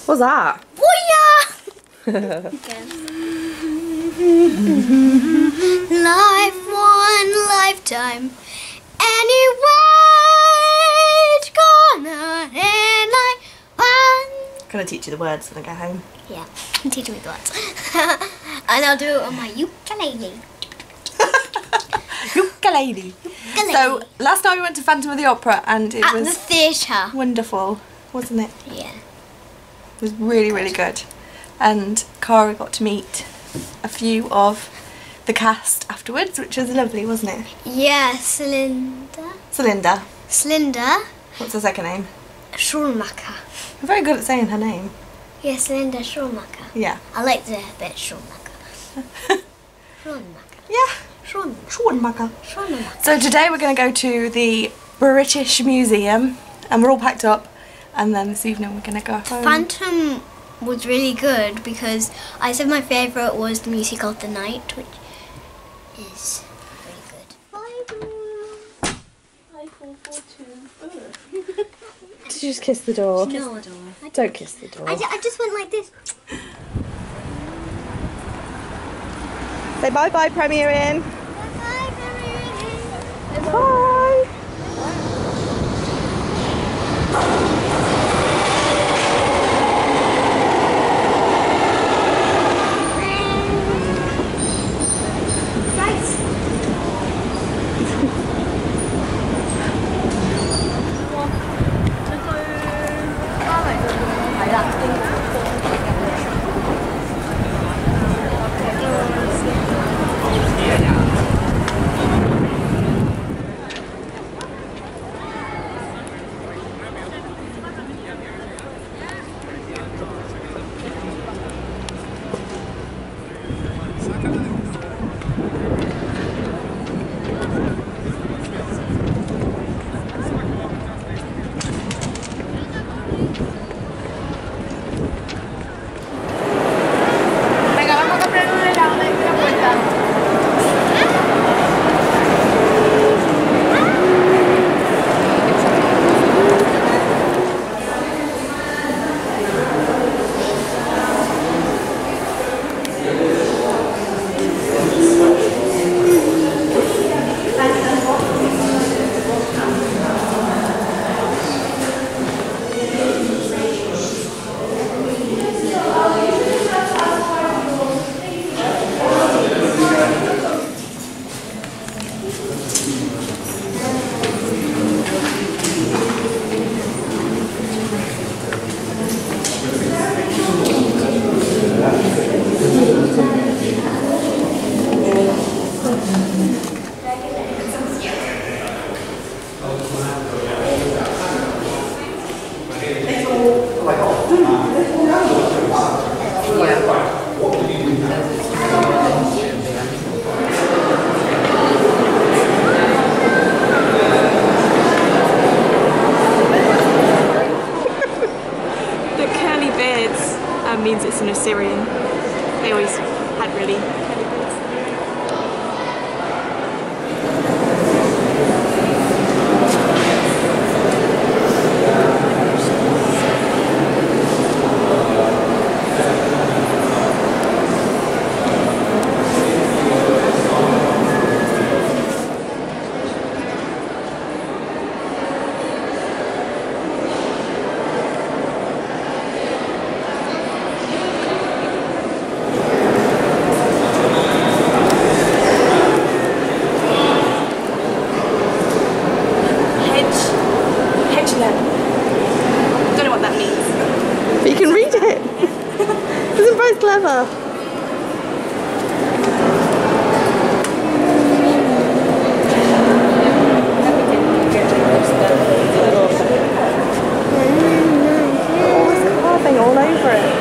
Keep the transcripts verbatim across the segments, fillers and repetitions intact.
What's that? Booyah! Life, one lifetime. Anyway, it's gonna end like one. Gonna teach you the words when I go home. Yeah, teach me the words. And I'll do it on my ukulele. Ukulele. Ukulele. So last night we went to Phantom of the Opera and it At was the theatre. wonderful, wasn't it? Yeah. It was really, really good. And Cara got to meet a few of the cast afterwards, which was lovely, wasn't it? Yeah, Cylinder. Celinda. Cylinder. What's her second name? Schumacher. I'm very good at saying her name. Yeah, Cylinder Schumacher. Yeah. I like the bit Schumacher. Schumacher. Yeah. Schumacher. Schumacher. Schumacher. So today we're going to go to the British Museum and we're all packed up, and then this evening we're going to go home. Phantom was really good because I said my favourite was the music of the night, which is really good. five four four two. Did you just kiss the door? No, I Don't kiss the door. I, I just went like this. Say bye bye, Premier Inn. Bye, Bye. Means it's an Assyrian. They always had really curly beards. Don't know what that means. But you can read it. Isn't both clever? Oh, it's carving all over it.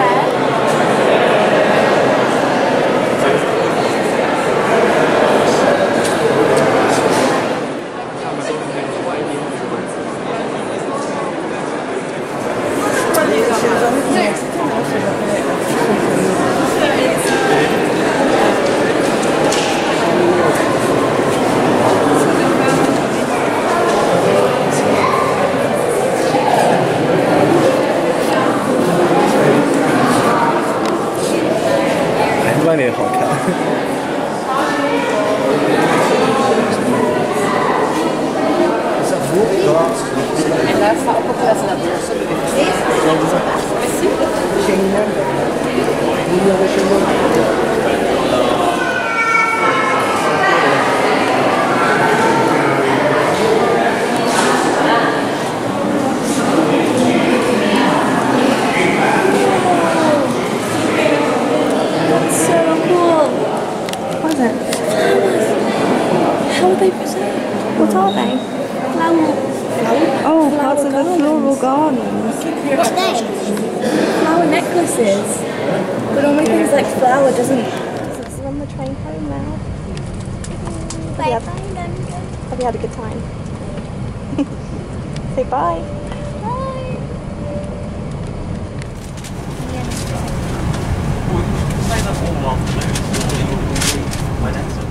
Where? is it? How are they preserved? What are they? Flower. Oh, parts of the floral garlands. What's they? Flower necklaces. But normally things like flower doesn't. It's on the train home now. Bye Yeah. bye, London. Have you had a good time? Say bye. Bye. Say that all afternoon. My next